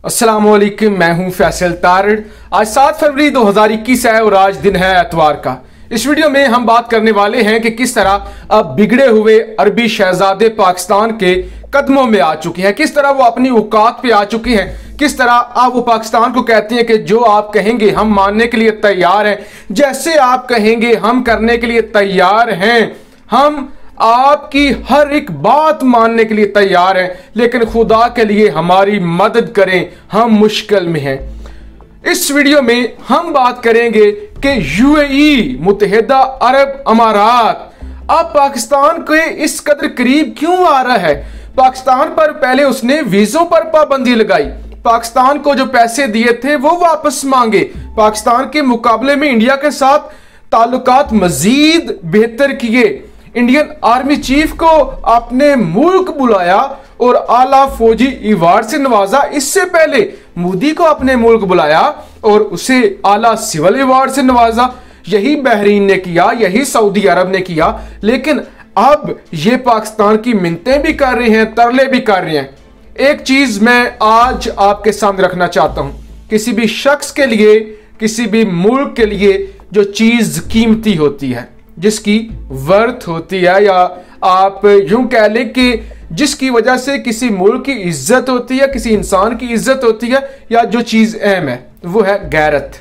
अस्सलामुअलैकुम, मैं हूं फैसल तारड़। आज 7 फरवरी 2021 है और आज दिन है एतवार का। इस वीडियो में हम बात करने वाले हैं कि किस तरह अब बिगड़े हुए अरबी शहजादे पाकिस्तान के कदमों में आ चुकी हैं, किस तरह वो अपनी औकात पे आ चुकी हैं, किस तरह अब वो पाकिस्तान को कहती हैं कि जो आप कहेंगे हम मानने के लिए तैयार हैं, जैसे आप कहेंगे हम करने के लिए तैयार हैं, हम आपकी हर एक बात मानने के लिए तैयार हैं, लेकिन खुदा के लिए हमारी मदद करें, हम मुश्किल में हैं। इस वीडियो में हम बात करेंगे कि यूएई मुत्तहिदा अरब अमारात अब पाकिस्तान के इस कदर करीब क्यों आ रहा है। पाकिस्तान पर पहले उसने वीजों पर पाबंदी लगाई, पाकिस्तान को जो पैसे दिए थे वो वापस मांगे, पाकिस्तान के मुकाबले में इंडिया के साथ ताल्लुकात मजीद बेहतर किए, इंडियन आर्मी चीफ को अपने मुल्क बुलाया और आला फौजी इवार्ड से नवाजा। इससे पहले मोदी को अपने मुल्क बुलाया और उसे आला सिविल इवार्ड से नवाजा। यही बहरीन ने किया, यही सऊदी अरब ने किया, लेकिन अब ये पाकिस्तान की मिन्नतें भी कर रहे हैं, तरले भी कर रहे हैं। एक चीज मैं आज आपके सामने रखना चाहता हूं, किसी भी शख्स के लिए, किसी भी मुल्क के लिए जो चीज कीमती होती है, जिसकी वर्थ होती है, या आप यूं कह लें कि जिसकी वजह से किसी मुल्क की इज्जत होती है, किसी इंसान की इज्जत होती है, या जो चीज अहम है, वो है गैरत।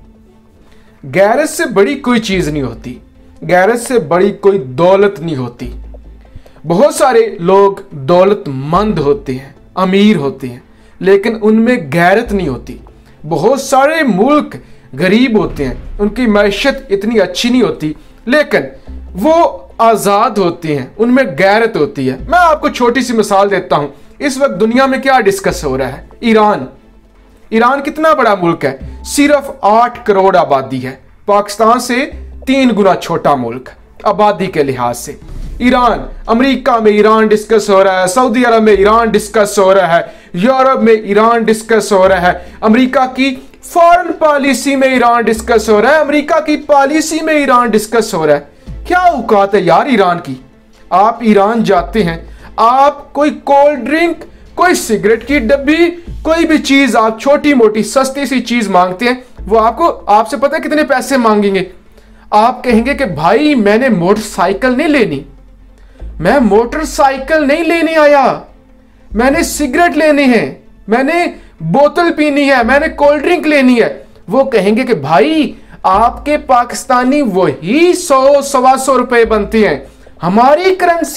गैरत से बड़ी कोई चीज नहीं होती, गैरत से बड़ी कोई दौलत नहीं होती। बहुत सारे लोग दौलतमंद होते हैं, अमीर होते हैं, लेकिन उनमें गैरत नहीं होती। बहुत सारे मुल्क गरीब होते हैं, उनकी मैशत इतनी अच्छी नहीं होती, लेकिन वो आजाद होते हैं, उनमें गैरत होती है। मैं आपको छोटी सी मिसाल देता हूं। इस वक्त दुनिया में क्या डिस्कस हो रहा है? ईरान कितना बड़ा मुल्क है, सिर्फ 8 करोड़ आबादी है, पाकिस्तान से 3 गुना छोटा मुल्क आबादी के लिहाज से। ईरान, अमेरिका में ईरान डिस्कस हो रहा है, सऊदी अरब में ईरान डिस्कस हो रहा है, यूरोप में ईरान डिस्कस हो रहा है, अमेरिका की फॉरेन पॉलिसी में ईरान डिस्कस हो रहा है, अमेरिका की पॉलिसी में ईरान डिस्कस हो रहा है। क्या औकात है यार ईरान की? आप ईरान जाते हैं, आप कोई कोल्ड ड्रिंक, कोई सिगरेट की डब्बी, कोई भी चीज आप छोटी मोटी सस्ती सी चीज मांगते हैं, वो आपसे पता है कितने पैसे मांगेंगे? आप कहेंगे कि भाई मैंने मोटरसाइकिल नहीं लेनी, मैं मोटरसाइकिल नहीं लेने आया, मैंने सिगरेट लेनी है, मैंने बोतल पीनी है, मैंने कोल्ड ड्रिंक लेनी है। वो कहेंगे कि भाई आपके पाकिस्तानी वही 100-125 रुपए बनते हैं, हमारी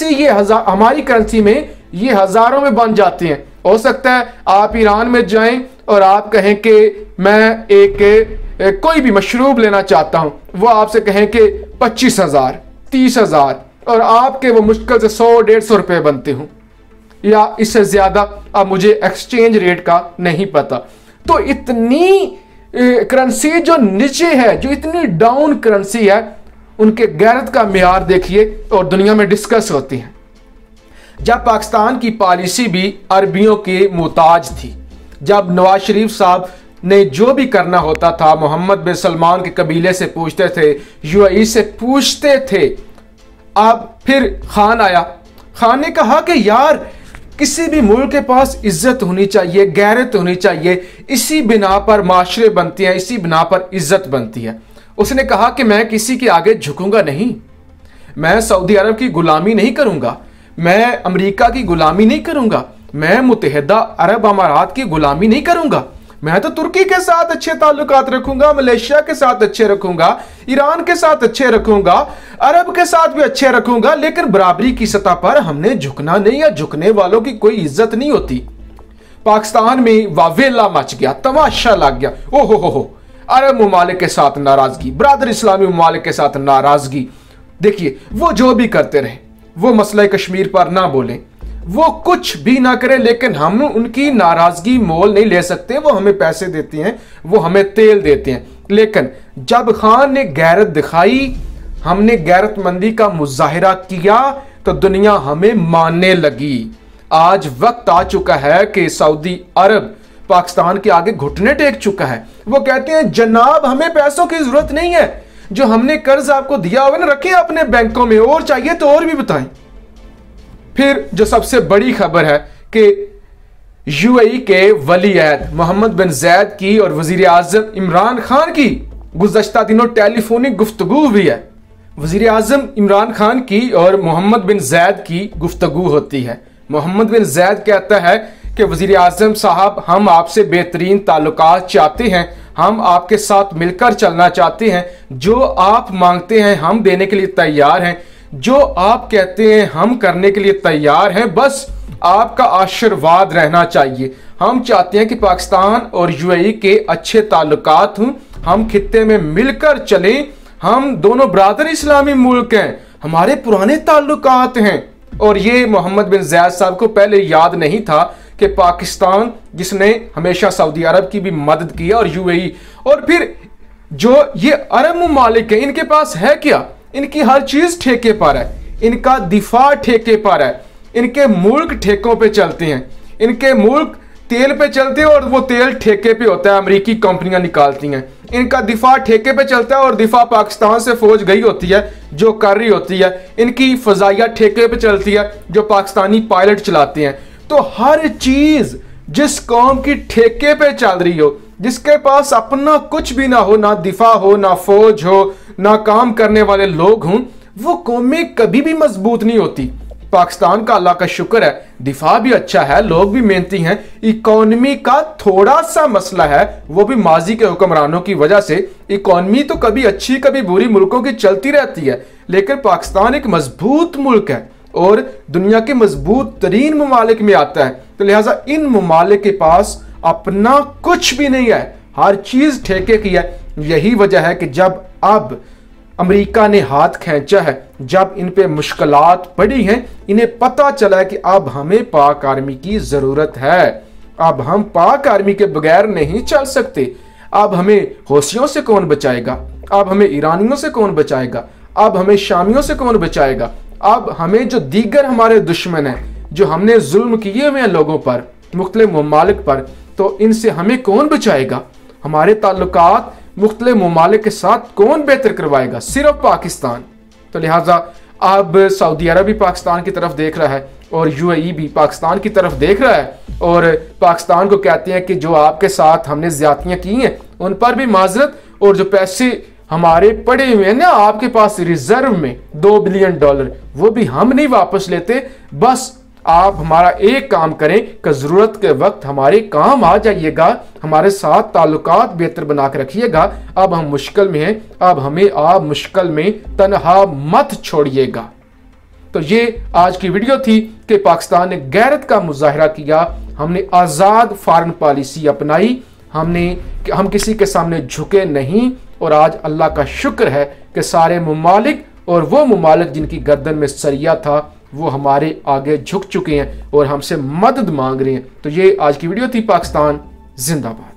करेंसी में ये हजारों में बन जाते हैं। हो सकता है आप ईरान में जाएं और आप कहें कि मैं कोई भी मशरूब लेना चाहता हूं, वो आपसे कहें कि 25,000, 30,000, और आपके वो मुश्किल से 100-150 रुपए बनते हों, या इससे ज्यादा। अब मुझे एक्सचेंज रेट का नहीं पता। तो इतनी करेंसी जो नीचे है, जो इतनी डाउन करेंसी है, उनके गैरत का मियार देखिए और दुनिया में डिस्कस होती है। जब पाकिस्तान की पॉलिसी भी अरबियों के मुताज थी, जब नवाज शरीफ साहब ने जो भी करना होता था मोहम्मद बिन सलमान के कबीले से पूछते थे, यूएई से पूछते थे। अब फिर खान आया, खान ने कहा कि यार किसी भी मुल्क के पास इज्जत होनी चाहिए, गैरत होनी चाहिए, इसी बिना पर माशरे बनते हैं, इसी बिना पर इज्जत बनती है। उसने कहा कि मैं किसी के आगे झुकूंगा नहीं, मैं सऊदी अरब की गुलामी नहीं करूंगा, मैं अमेरिका की गुलामी नहीं करूंगा, मैं मुत्तहिदा अरब अमारात की गुलामी नहीं करूंगा, मैं तो तुर्की के साथ अच्छे ताल्लुकात रखूंगा, मलेशिया के साथ अच्छे रखूंगा, ईरान के साथ अच्छे रखूंगा, अरब के साथ भी अच्छे रखूंगा, लेकिन बराबरी की सतह पर हमने झुकना नहीं, या झुकने वालों की कोई इज्जत नहीं होती। पाकिस्तान में वावेला मच गया, तमाशा लग गया। ओहो हो, अरब ममालिक के साथ नाराजगी, बरादर इस्लामी ममालिक के साथ नाराजगी। देखिए वो जो भी करते रहे, वो मसला कश्मीर पर ना बोलें, वो कुछ भी ना करें, लेकिन हम उनकी नाराजगी मोल नहीं ले सकते। वो हमें पैसे देते हैं, वो हमें तेल देते हैं, लेकिन जब खान ने गैरत दिखाई, हमने गैरतमंदी का मुजाहिरा किया, तो दुनिया हमें मानने लगी। आज वक्त आ चुका है कि सऊदी अरब पाकिस्तान के आगे घुटने टेक चुका है। वो कहते हैं जनाब हमें पैसों की जरूरत नहीं है, जो हमने कर्ज आपको दिया हुआ ना रखें अपने बैंकों में, और चाहिए तो और भी बताएं। फिर जो सबसे बड़ी खबर है कि यूएई के वली अहद मोहम्मद बिन ज़ैद की और वजीर आज़म इमरान खान की गुज़श्ता दिनों टेलीफोनिक गुफ्तगू हुई है। वजीर आज़म इमरान खान की और मोहम्मद बिन ज़ैद की गुफ्तगू होती है। मोहम्मद बिन ज़ैद कहता है कि वजीर आज़म साहब, हम आपसे बेहतरीन ताल्लुकात चाहते हैं, हम आपके साथ मिलकर चलना चाहते हैं, जो आप मांगते हैं हम देने के लिए तैयार हैं, जो आप कहते हैं हम करने के लिए तैयार हैं, बस आपका आशीर्वाद रहना चाहिए। हम चाहते हैं कि पाकिस्तान और यूएई के अच्छे ताल्लुकात हों, हम खित्ते में मिलकर चलें, हम दोनों बरादर इस्लामी मुल्क हैं, हमारे पुराने ताल्लुकात हैं। और ये मोहम्मद बिन ज़ैद साहब को पहले याद नहीं था कि पाकिस्तान, जिसने हमेशा सऊदी अरब की भी मदद की और यूएई, और फिर जो ये अरब ममालिक है, इनके पास है क्या? इनकी हर चीज ठेके पर है, इनका दिफा ठेके पर है, इनके मुल्क ठेकों पे चलते हैं, इनके मुल्क तेल पे चलते हैं और वो तेल ठेके पे होता है, अमेरिकी कंपनियां निकालती हैं। इनका दिफा ठेके पे चलता है और दिफा पाकिस्तान से फौज गई होती है जो कर रही होती है। इनकी फजाइया ठेके पे चलती है जो पाकिस्तानी पायलट चलाते हैं। तो हर चीज जिस कौम की ठेके पे चल रही हो, जिसके पास अपना कुछ भी ना हो, ना दिफा हो, ना फौज हो, ना काम करने वाले लोग हों, वो कौमें कभी भी मजबूत नहीं होती। पाकिस्तान का अल्लाह का शुक्र है, दिफा भी अच्छा है, लोग भी मेहनती हैं। इकोनॉमी का थोड़ा सा मसला है, वो भी माजी के हुक्मरानों की वजह से। इकोनॉमी तो कभी अच्छी कभी बुरी मुल्कों की चलती रहती है, लेकिन पाकिस्तान एक मजबूत मुल्क है और दुनिया के मजबूत तरीन ममालिक में आता है। तो लिहाजा इन ममालिक के पास अपना कुछ भी नहीं है, हर चीज ठेके की है। यही वजह है कि जब अब अमेरिका ने हाथ खींचा है, जब इन पे मुश्किलात पड़ी हैं, इन्हें पता चला है कि अब हमें पाक आर्मी की जरूरत है, अब हम पाक आर्मी के बगैर नहीं चल सकते। अब हमें हौसियों से कौन बचाएगा? अब हमें ईरानियों से कौन बचाएगा? अब हमें शामियों से कौन बचाएगा? अब हमें जो दीगर हमारे दुश्मन हैं, जो हमने जुल्म किए हुए हैं लोगों पर, मुख्तलिफ ममालिक पर, तो इनसे हमें कौन बचाएगा? हमारे ताल्लुकात मुख्तलिफ ममालिक के साथ कौन बेहतर करवाएगा? सिर्फ पाकिस्तान। तो लिहाजा अब सऊदी अरब भी पाकिस्तान की तरफ देख रहा है और यूएई भी पाकिस्तान की तरफ देख रहा है और पाकिस्तान को कहते हैं कि जो आपके साथ हमने ज्यादतियां की हैं उन पर भी माजरत, और जो पैसे हमारे पड़े हुए हैं ना आपके पास रिजर्व में $2 बिलियन, वो भी हम नहीं वापस लेते। बस आप हमारा एक काम करें कि जरूरत के वक्त हमारे काम आ जाइएगा, हमारे साथ ताल्लुकात बेहतर बना के रखिएगा। अब हम मुश्किल में हैं, अब हमें आप मुश्किल में तनहा मत छोड़िएगा। तो ये आज की वीडियो थी कि पाकिस्तान ने गैरत का मुजाहरा किया, हमने आज़ाद फॉरेन पॉलिसी अपनाई, हम किसी के सामने झुके नहीं। और आज अल्लाह का शुक्र है कि सारे ममालिक और वो ममालिक जिनकी गर्दन में सरिया था वो हमारे आगे झुक चुके हैं और हमसे मदद मांग रहे हैं। तो ये आज की वीडियो थी। पाकिस्तान जिंदाबाद।